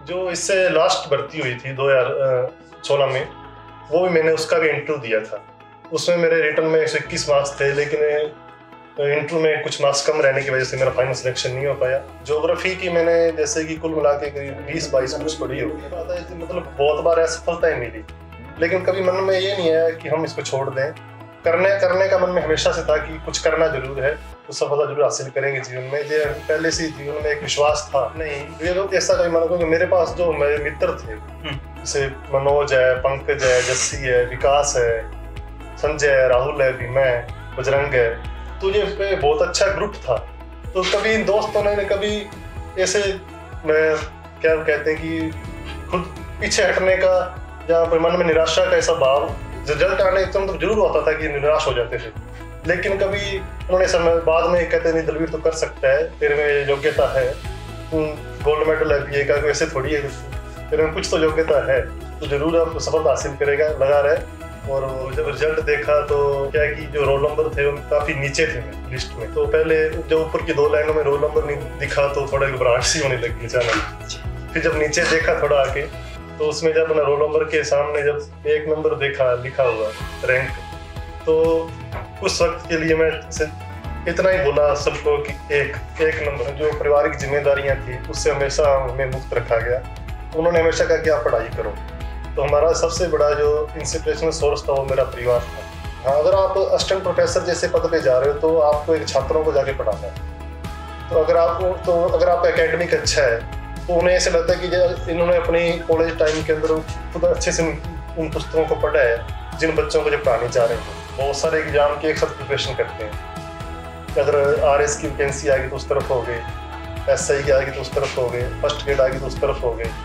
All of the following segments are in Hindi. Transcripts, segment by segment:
जो इससे लास्ट भर्ती हुई थी 2016 में, वो भी मैंने उसका भी इंटरव्यू दिया था। उसमें मेरे रिटर्न में 121 मार्क्स थे, लेकिन इंटरव्यू में कुछ मार्क्स कम रहने की वजह से मेरा फाइनल सिलेक्शन नहीं हो पाया। ज्योग्राफी की मैंने जैसे कि कुल मिला के करीब 20-22 बुक्स पढ़ी होगी। मतलब बहुत बार असफलताएं मिली, लेकिन कभी मन में ये नहीं आया कि हम इसको छोड़ दें। करने का मन में हमेशा से था कि कुछ करना जरूर है, तो सफलता जरूर हासिल करेंगे जीवन में। ये पहले से जीवन में एक विश्वास था। नहीं, ये लोग ऐसा कभी मानो कि मेरे पास जो मेरे मित्र थे, जैसे मनोज है, पंकज है, जस्सी है, विकास है, संजय है, राहुल है, मैं, बजरंग है, तो ये बहुत अच्छा ग्रुप था। तो कभी इन दोस्तों ने कभी ऐसे क्या कहते हैं कि खुद पीछे हटने का या मन में निराशा का ऐसा भाव रिजल्ट आने तो मतलब जरूर होता था कि निराश हो जाते थे। लेकिन कभी उन्होंने समय बाद में कहते नहीं, दलवीर तो कर सकता है, तेरे में योग्यता है, तुम गोल्ड मेडल है बीए का, ऐसे थोड़ी है, तेरे में कुछ तो योग्यता है, तो जरूर आप सफलता हासिल करेगा, लगा रहे। और जब रिजल्ट देखा तो क्या है कि जो रोल नंबर थे वो काफ़ी नीचे थे मेरी लिस्ट में। तो पहले जब ऊपर की 2 लाइनों में रोल नंबर नहीं दिखा तो थोड़ा घबराहट सी होने लगी अचानक। फिर जब नीचे देखा थोड़ा आके, तो उसमें जब अपना रोल नंबर के सामने जब 1 नंबर देखा लिखा हुआ रैंक, तो उस वक्त के लिए मैं इतना ही बोला सबको कि एक नंबर। जो पारिवारिक जिम्मेदारियां थी उससे हमेशा हमें मुक्त रखा गया। उन्होंने हमेशा कहा कि आप पढ़ाई करो। तो हमारा सबसे बड़ा जो इंस्पिरेशनल सोर्स था वो मेरा परिवार था। हाँ, अगर आप असिस्टेंट प्रोफेसर जैसे पद पे जा रहे हो तो आपको एक छात्रों को जाके पढ़ाना है। तो अगर आप एकेडमिक अच्छा है तो उन्हें ऐसे लगता है कि इन्होंने अपनी कॉलेज टाइम के अंदर खुद अच्छे से उन पुस्तकों को पढ़ा है जिन बच्चों को जो पढ़ाने चाह रहे हैं। बहुत सारे एग्जाम की एक साथ प्रिपरेशन करते हैं। अगर आरएस की वैकेंसी आ गई तो उस तरफ हो गए, एसआई की आ गई तो उस तरफ हो गए, फर्स्ट ग्रेड आ गई तो उस तरफ हो गए।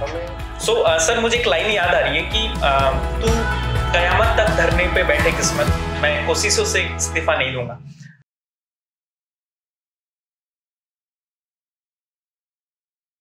सर मुझे एक लाइन याद आ रही है कि तू कयामत तक धरने पे बैठे किस्मत, मैं कोशिशों से इस्तीफा नहीं दूंगा।